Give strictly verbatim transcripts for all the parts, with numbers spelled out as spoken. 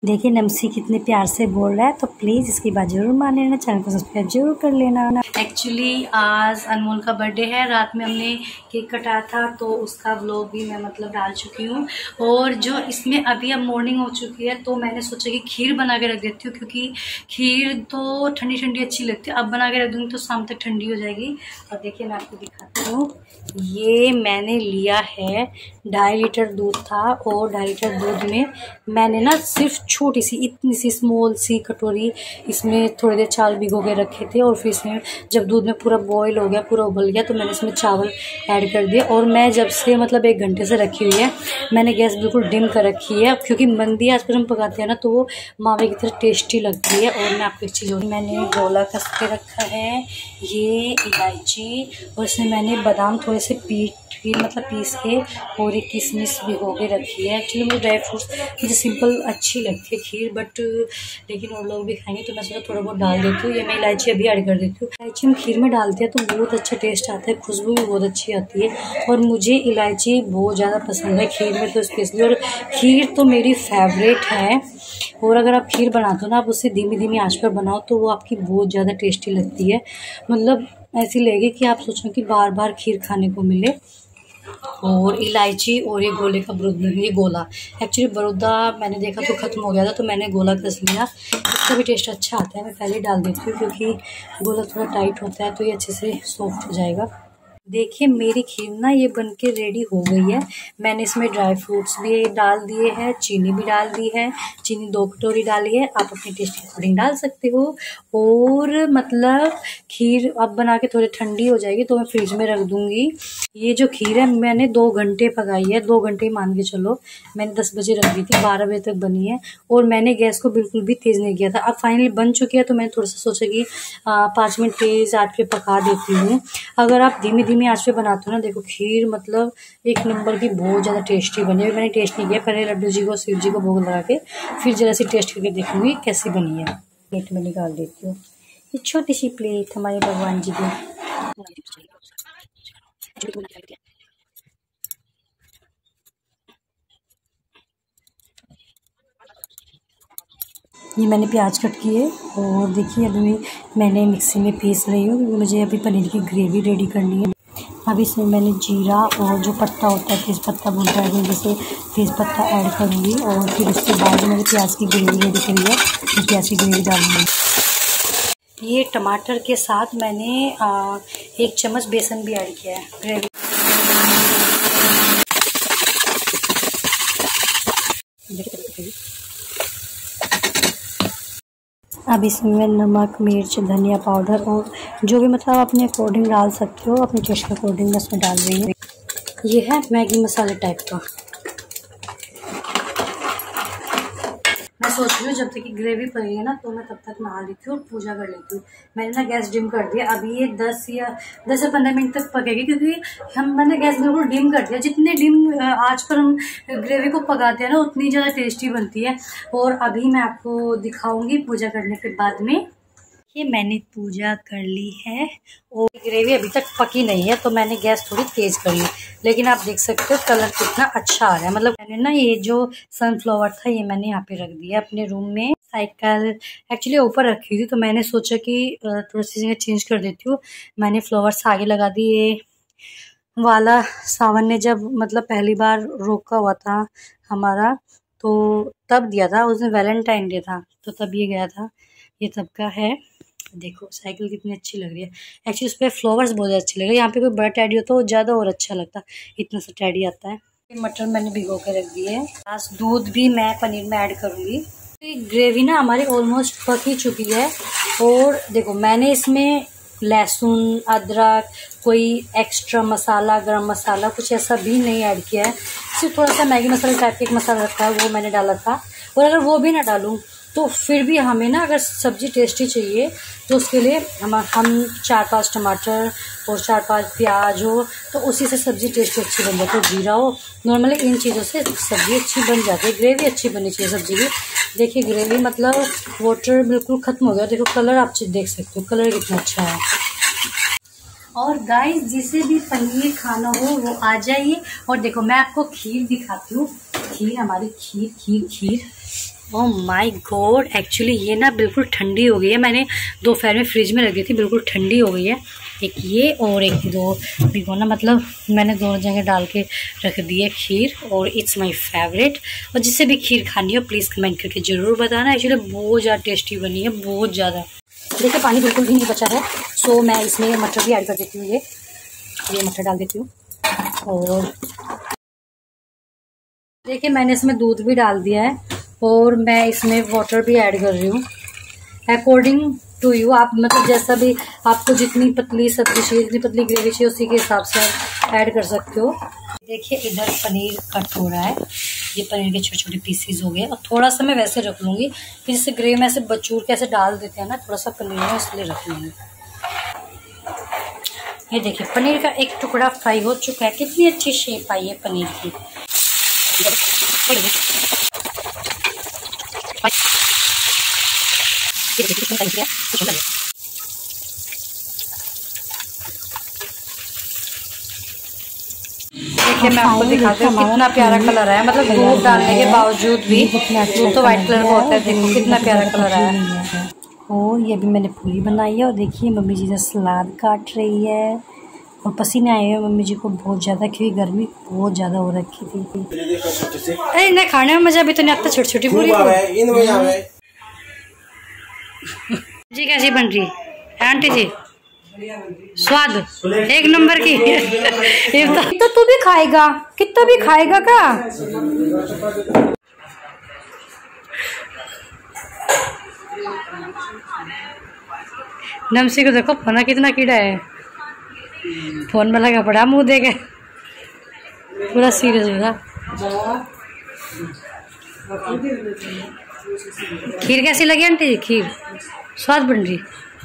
देखिए नमसी कितने प्यार से बोल रहा है, तो प्लीज़ इसकी बात जरूर मान लेना, चैनल को सब्सक्राइब जरूर कर लेना। एक्चुअली आज अनमोल का बर्थडे है, रात में हमने केक कटाया था तो उसका व्लॉग भी मैं मतलब डाल चुकी हूँ। और जो इसमें अभी अब मॉर्निंग हो चुकी है तो मैंने सोचा कि खीर बना के रख देती हूँ, क्योंकि खीर तो ठंडी ठंडी अच्छी लगती है। अब बना के रख दूँगी तो शाम तक ठंडी हो जाएगी। और देखिए मैं आपको दिखाती हूँ, ये मैंने लिया है ढाई लीटर दूध था, और ढाई लीटर दूध में मैंने ना सिर्फ छोटी सी इतनी सी स्मॉल सी कटोरी इसमें थोड़ी देर चावल भिगो के रखे थे। और फिर इसमें जब दूध में पूरा बॉईल हो गया, पूरा उबल गया, तो मैंने इसमें चावल ऐड कर दिया। और मैं जब से मतलब एक घंटे से रखी हुई है, मैंने गैस बिल्कुल डिम कर रखी है, क्योंकि मंदी आंच पर हम पकाते हैं ना तो वो मावे की तरह टेस्टी लगती है। और मैं आपको एक चीज़ और, मैंने गोला कस के रखा है, ये इलायची, और इसमें मैंने बादाम थोड़े से पीट के मतलब पीस के, और एक किशमिश भिगो के रखी है। एक्चुअली मुझे ड्राई फ्रूट्स मुझे सिंपल अच्छी लगती है खीर, बट लेकिन और लोग भी खाएंगे तो मैं सोचा थोड़ा बहुत डाल देती हूँ। ये मैं इलायची अभी ऐड कर देती हूँ। इलायची हम खीर में डालते हैं तो बहुत अच्छा टेस्ट आता है, खुशबू भी बहुत अच्छी आती है, और मुझे इलायची बहुत ज़्यादा पसंद है खीर में तो स्पेशली। और खीर तो मेरी फेवरेट है, और अगर आप खीर बनाते हो ना, आप उससे धीमी धीमी आंच पर बनाओ तो वो आपकी बहुत ज़्यादा टेस्टी लगती है। मतलब ऐसी लगे कि आप सोचो कि बार बार खीर खाने को मिले। और इलायची और ये गोले का बरूदा, ये गोला एक्चुअली बरूदा मैंने देखा तो ख़त्म हो गया था, तो मैंने गोला कस लिया। इसका भी टेस्ट अच्छा आता है, मैं पहले डाल देती हूँ क्योंकि गोला थोड़ा टाइट होता है तो ये अच्छे से सॉफ्ट हो जाएगा। देखिए मेरी खीर ना ये बनके रेडी हो गई है। मैंने इसमें ड्राई फ्रूट्स भी डाल दिए हैं, चीनी भी डाल दी है, चीनी दो कटोरी डाली है, आप अपने टेस्ट के अकॉर्डिंग डाल सकते हो। और मतलब खीर अब बना के थोड़ी ठंडी हो जाएगी तो मैं फ्रिज में रख दूंगी। ये जो खीर है मैंने दो घंटे पकाई है, दो घंटे मान के चलो। मैंने दस बजे रख दी थी, बारह बजे तक बनी है, और मैंने गैस को बिल्कुल भी तेज़ नहीं किया था। अब फाइनली बन चुकी है तो मैंने थोड़ा सा सोचा कि पाँच मिनट तेज आंच पे पका देती हूँ। अगर आप धीमी धीमी आंच पे बनाते हो ना, देखो खीर मतलब एक नंबर की बहुत ज़्यादा टेस्टी बनी है। मैंने टेस्ट नहीं किया, पहले लड्डू जी को शिव जी को भोग लगा के फिर जरा सी टेस्ट करके देखूंगी कैसी बनी है। प्लेट में निकाल देती हूँ, ये छोटी सी प्लेट हमारे भगवान जी की। ये मैंने प्याज कट किए, और देखिए अभी मैंने मिक्सी में पीस रही हूँ क्योंकि मुझे अभी पनीर की ग्रेवी रेडी करनी है। अब इसमें मैंने जीरा और जो पत्ता होता है तेज़ पत्ता बोलता है, जैसे तेज़ पत्ता ऐड करूँगी। और फिर उसके बाद जो मैंने प्याज की ग्रेवी रेडी करी है, तो प्याज की ग्रेवी डालूँगी। ये टमाटर के साथ मैंने आ, एक चम्मच बेसन भी ऐड किया है ग्रेवी। अब इसमें नमक, मिर्च, धनिया पाउडर और जो भी मतलब अपने अकॉर्डिंग डाल सकते हो, अपने टेस्ट के अकॉर्डिंग मैं इसमें डाल रही हूँ। ये है मैगी मसाले टाइप का। मैं सोच रही हूँ जब तक कि ग्रेवी पड़ी है ना तो मैं तब तक नहा लेती हूँ और पूजा कर लेती हूँ। मैंने ना गैस डिम कर दिया, अभी ये दस या दस से पंद्रह मिनट तक पकेगी, क्योंकि हम मैंने गैस बिल्कुल डिम कर दिया। जितने डिम आंच पर हम ग्रेवी को पकाते हैं ना उतनी ज़्यादा टेस्टी बनती है। और अभी मैं आपको दिखाऊंगी पूजा करने के बाद में। ये मैंने पूजा कर ली है, और ग्रेवी अभी तक पकी नहीं है तो मैंने गैस थोड़ी तेज़ कर ली, लेकिन आप देख सकते हो कलर कितना अच्छा आ रहा है। मतलब मैंने ना ये जो सनफ्लावर था ये मैंने यहाँ पे रख दिया अपने रूम में। साइकिल एक्चुअली ऊपर रखी थी तो मैंने सोचा कि थोड़ी सी जगह चेंज कर देती हूँ। मैंने फ्लावर्स आगे लगा दिए। वाला सावन ने जब मतलब पहली बार रोका हुआ था हमारा, तो तब दिया था, उस दिन वैलेंटाइन डे था तो तब ये गया था। ये तब का है। देखो साइकिल कितनी अच्छी लग रही है। एक्चुअली उस पर फ्लावर्स बहुत अच्छे लग रहे हैं। यहाँ पे कोई बड़ा टैडी होता तो ज़्यादा और अच्छा लगता, इतना सा टैडी आता है। मटर मैंने भिगो के रख दिए है। प्लस दूध भी मैं पनीर में ऐड करूँगी। ग्रेवी ना हमारी ऑलमोस्ट पक ही चुकी है। और देखो मैंने इसमें लहसुन, अदरक, कोई एक्स्ट्रा मसाला, गरम मसाला कुछ ऐसा भी नहीं ऐड किया है। सिर्फ थोड़ा सा मैगी मसाला टाइप का एक मसाला रखा है वो मैंने डाला था। और अगर वो भी ना डालूँ तो फिर भी हमें ना अगर सब्ज़ी टेस्टी चाहिए तो उसके लिए हम हम चार पांच टमाटर और चार पांच प्याज हो तो उसी से सब्ज़ी टेस्टी अच्छी बन जाती है। जीरा हो, नॉर्मली इन चीज़ों से सब्ज़ी अच्छी बन जाती है। ग्रेवी अच्छी बननी चाहिए सब्ज़ी की। देखिए ग्रेवी मतलब वाटर बिल्कुल ख़त्म हो गया। देखो कलर आप देख सकते हो, कलर कितना अच्छा है। और गाइस जिसे भी पनीर खाना हो वो आ जाइए। और देखो मैं आपको खीर दिखाती हूँ। खीर हमारी खीर खीर खीर ओह माय गॉड, एक्चुअली ये ना बिल्कुल ठंडी हो गई है। मैंने दोपहर में फ्रिज में रख दी थी, बिल्कुल ठंडी हो गई है। एक ये और एक दो भिगोना, मतलब मैंने दोनों जगह डाल के रख दी है खीर, और इट्स माय फेवरेट। और जिससे भी खीर खानी हो प्लीज़ कमेंट करके ज़रूर बताना। एक्चुअली बहुत ज़्यादा टेस्टी बनी है, बहुत ज़्यादा। देखिए पानी बिल्कुल भी नहीं बचा है, सो मैं इसमें मटर भी ऐड कर देती हूँ। ये ये मटर डाल देती हूँ। और देखिए मैंने इसमें दूध भी डाल दिया है, और मैं इसमें वाटर भी ऐड कर रही हूँ अकॉर्डिंग टू यू। आप मतलब जैसा भी आपको जितनी पतली सब्जी चाहिए, जितनी पतली ग्रेवी चाहिए, उसी के हिसाब से आप ऐड कर सकते हो। देखिए इधर पनीर कट हो रहा है, ये पनीर के छोटे छोटे पीसीज हो गए। और थोड़ा सा मैं वैसे रख लूँगी कि जिससे ग्रेवी में ऐसे बचूर के ऐसे डाल देते हैं ना, थोड़ा सा पनीर में, इसलिए रख लूँगी। ये देखिए पनीर का एक टुकड़ा फ्राई हो चुका है। कितनी अच्छी शेप आई है पनीर की। देखिए मैं आपको दिखाती हूँ कितना प्यारा कलर है, मतलब दूध डालने के बावजूद भी। दूध तो वाइट कलर का होता है, देखो कितना प्यारा कलर है। और ये भी मैंने पूरी बनाई है। और देखिए मम्मी जी ने सलाद काट रही है, और पसीने आए हुए मम्मी जी को बहुत ज़्यादा, क्योंकि गर्मी बहुत ज़्यादा हो रखी थी। अरे ना खाने में मज़ा भी तो नहीं आता, छोटी छोटी पूरी जी। कैसी बन रही है आंटी जी? स्वाद एक नंबर की। तो तू भी खाएगा, कितना भी खाएगा का? नमसी को देखो फना कितना कीड़ा है, फोन में लगा पड़ा, मुंह देखे पूरा सीरियस हो रहा। खीर कैसी लगी आंटी जी? खीर स्वाद बन रही?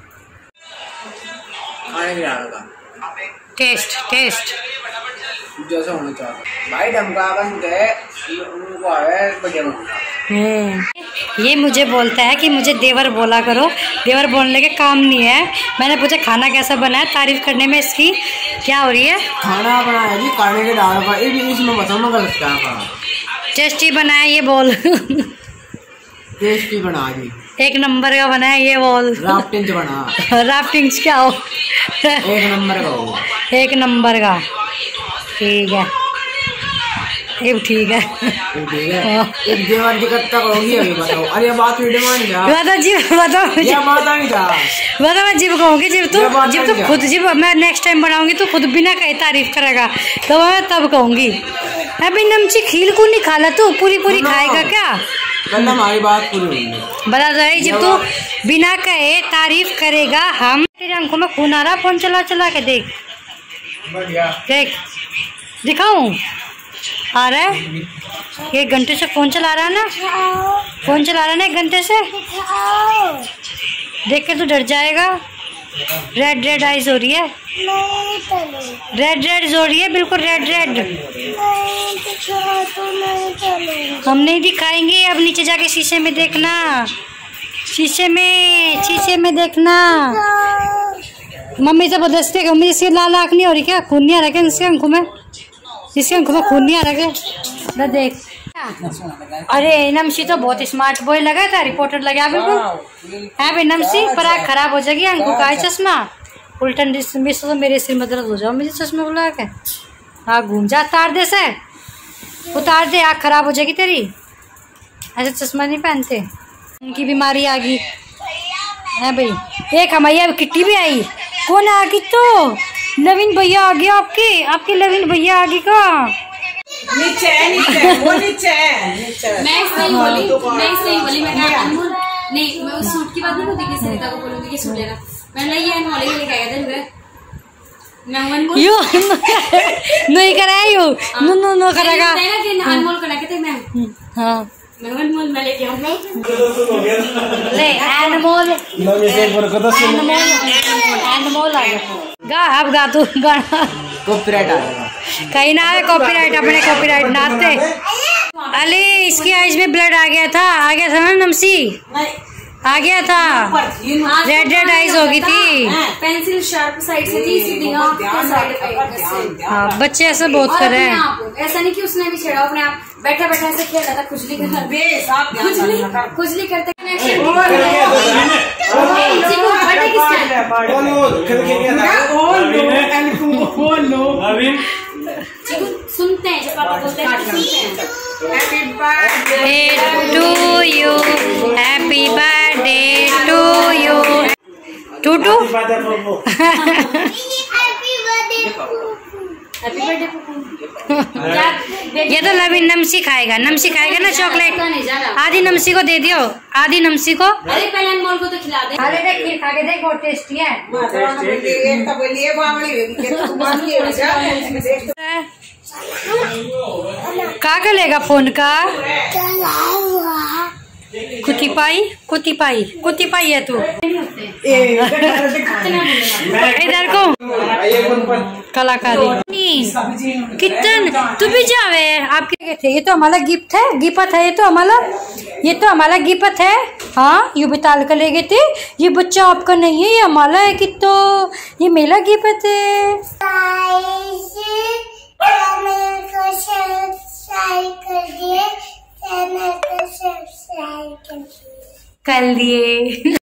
टेस्ट टेस्ट जैसा होना चाहिए भाई, ढमका उनको है बढ़िया। ये मुझे बोलता है कि मुझे देवर बोला करो, देवर बोलने के काम नहीं है। मैंने पूछा खाना कैसा बना है, तारीफ करने में इसकी क्या हो रही है? खाना बनाया जी काढ़े के दाल का, इसमें बताओ ना गलत क्या खाना। टेस्टी बनाया ये बोल। टेस्टी बना दी, एक नंबर का बना है ये बोल। राफ्टिंग बना। राफ्टिंग क्या हो? एक नंबर का हो। एक नंबर का, ठीक है ये भी ठीक है। ठीक है, एक देवर दिक्कत तक होगी अभी बताओ। अरे बात वीडियो मान जा बता जी, बताओ ये बात नहीं था, बता मैं जिब कहूँगी, जब तू जब तू खुद जब मैं नेक्स्ट टाइम बनाऊंगी तो खुद बिना कहे तारीफ करेगा, तो मैं तब कहूँगी। अभी नमची खील को नहीं खाला तू, पूरी पूरी खाएगा क्या? हमारी बात पूरी बता रही, जब तू बिना कहे तारीफ करेगा हम। तेरे आंखों में खून आ रहा, फोन चला चला के देख देख, दिखाऊं आ रहा है? एक घंटे से फोन चला रहा है ना, फोन चला रहा है ना एक घंटे से, देख के तू डर जाएगा। रेड रेड आइज हो रही है, रेड रेड हो रही है, बिल्कुल रेड रेड। हम नहीं दिखाएंगे, अब नीचे जाके शीशे में देखना, शीशे में शीशे में देखना। मम्मी जबरदस्ती है, मम्मी इसकी लाल आँख नहीं हो रही क्या? खून नहीं आ रहा क्या इसके आंखों में? इसके आंखों में खून नहीं आ रहा क्या? देख, अरे नमसी तो बहुत स्मार्ट बॉय लगा था, रिपोर्टर लगा बिल्कुल है भाई। नमसी पर आँख खराब हो जाएगी, आंखों का है चश्मा उल्टन मिस तो मेरे सिर में दर्द हो जाओ मुझे चश्मा बुला के। हाँ घूम जा, तार दे से उतार दे, आँख खराब हो जाएगी तेरी, ऐसे चश्मा नहीं पहनते। उनकी बीमारी आ गई है भाई। एक हमारी अब किट्टी भी आई, कौन आ गई? तो नवीन भैया आ गया, आपके आपके नवीन भैया आ गई का? नीचे नीचे वो नीचे नीचे मैं सही बोली, मैं सही बोली। मैं अनमोल नहीं, मैं उस सूट की बात नहीं करती कि सरिता को बोलूंगी कि सूट लेना। मैंने ये अनमोल के लेके आया था इधर, मैं अनमोल यो नहीं कराया यो नो नो नो करेगा कि अनमोल करा के थे मैं। हां मैं अनमोल मैं लेके आऊंगा ले अनमोल अनमोल अनमोल आ गया। गा अब गा तू गाना, कॉपीराइट आ जाएगा कहीं ना है कॉपीराइट, अपने कॉपीराइट नाते। अरे इसकी आइज में ब्लड आ गया था, आ गया था ना नमसी, आ गया था, रेड रेड आइज हो गई थी, पेंसिल शार्प साइड से थी, सीधी आंख के साइड पे। हाँ बच्चे ऐसे बहुत कर रहे हैं। ऐसा नहीं कि उसने भी छेड़ा, अपने आप बैठा बैठा ऐसे खेल रहा था, खुजली करता खुजली खुजली करते। सुनते हैं जब पापा बोलते हैं सुनते हैं। Happy birthday to you, happy birthday to you, टूटू हैप्पी बर्थडे ये तो लवी नमसी खाएगा, नमसी खाएगा ना चॉकलेट। आधी नमसी को दे दियो, आधी नमसी को। अरे पहले अनमोल को तो खिला दे। अरे देख खीर खा के देख, बहुत टेस्टी है। का का लेगा फोन का? कुत्ती पाई कुत्ती पाई कुत्ती पाई है तू। इधर को कलाकारी कितन तू भी जावे। आपके थे ये तो हमारा गिफ्ट है, गिफ्ट है ये तो हमारा, ये तो हमारा गिफ्ट है। हाँ यू बिताल कर ले गए थे, ये बच्चा आपका नहीं है, ये हमारा है। कि तो ये मेरा गिफ्ट है। कर दिए।